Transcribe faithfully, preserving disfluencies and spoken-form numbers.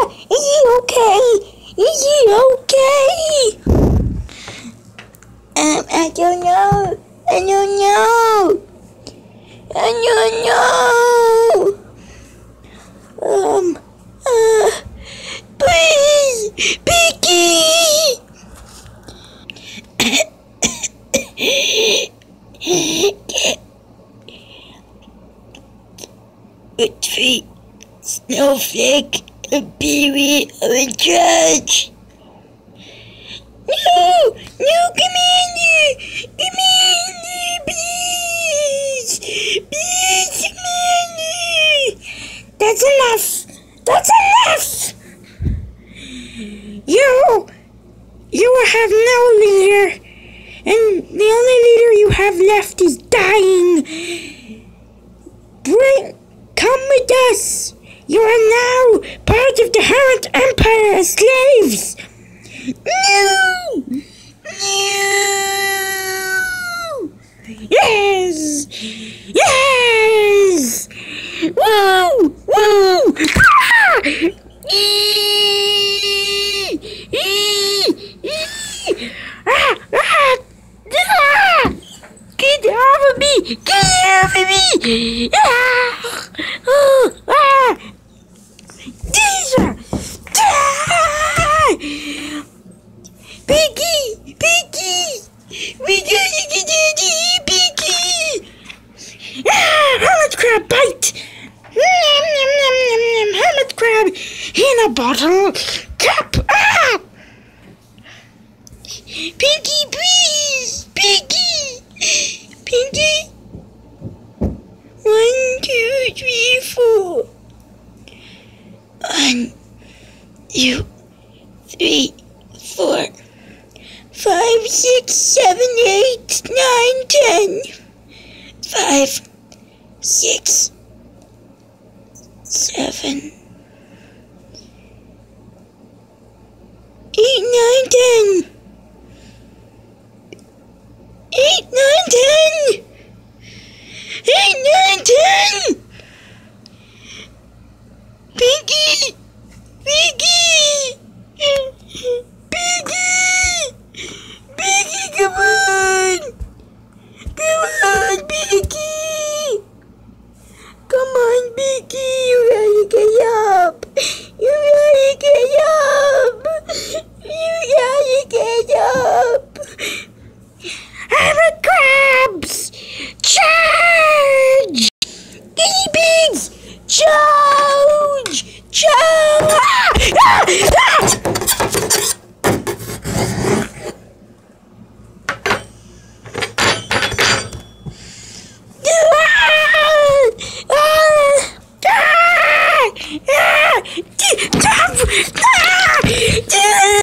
Is he okay? Is he okay? Um, I don't know. I don't know. I don't know. Um, uh, please, Piggy! A tree, snowflake, a peewee, or a judge. No! No, Commander! Commander, please! Please, Commander! That's enough! That's enough! You... You have no leader. And the only leader you have left is dying. Bring... Come with us! You are now part of the Hermit Empire as slaves! No! No! Yes! Yes! Woo! Woo! Ah! Eee! Eee! Eee! Ah! Ah! Ah! Get off of me! Get off of me! Ah! Oh! Ah! Deja! Ah! Piggy! Piggy! We gotta get out of here, Piggy! Ah! Hermit crab bite! Nom nom nom nom nom! Hermit crab in a bottle cap! Ah! Piggy, please! Piggy! Piggy? One, two, three, four. One, two, three, four. Five, six, seven, eight, nine, ten. Five, six, seven, eight, nine, ten. Eight, nine, ten. Eight, nine, ten. Piggy, Piggy, Piggy, Piggy, come on, come on, Piggy, come on, Piggy, you gotta get up, you gotta get up, you gotta get up. Hermit crabs, charge! Guinea pigs, charge! Charge! Ah! Ah!